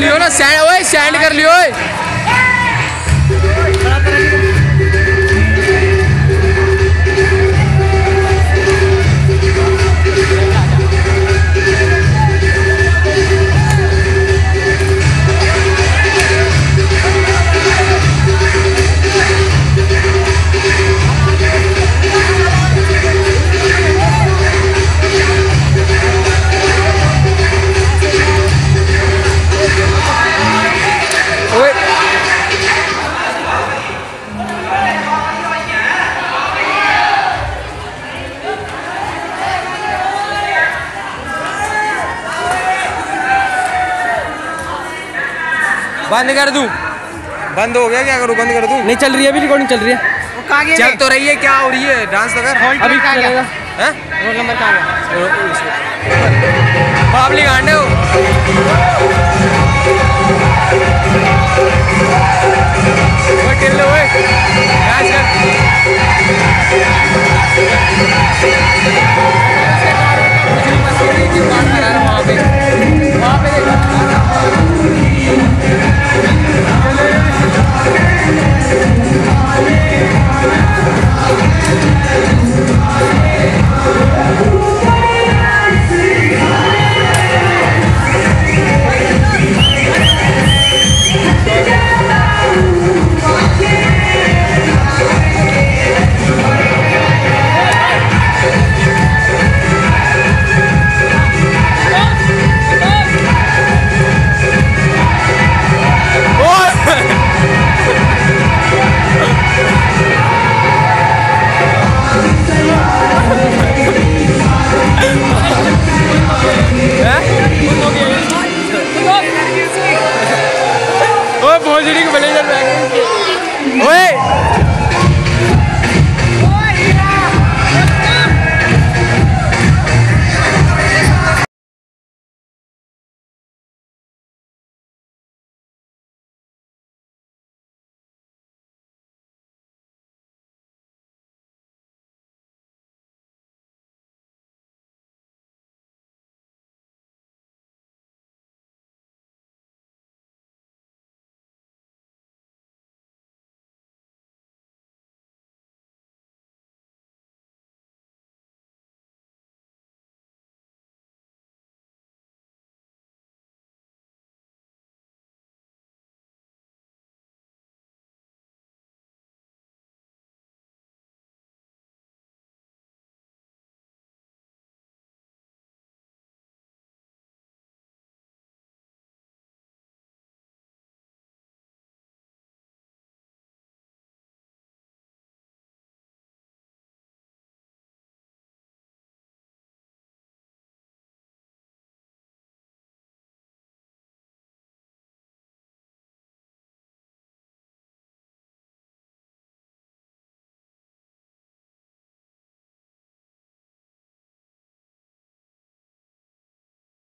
लियो ना, सैंड ओए सैंड कर लियो ओए। बंद कर दूं? बंद हो गया, क्या करूं? बंद कर दूं? नहीं चल रही है, अभी रिकॉर्डिंग चल रही है। वो कहाँ गया? चल तो रही है, क्या हो रही है? डांस तो कर। अभी चलेगा। हैं? रोल नंबर कहाँ गया? पब्लिक आने हो। वो टिल लो ओए, डांस कर। वहाँ पे भोजड़ी को ब्लेजर ओए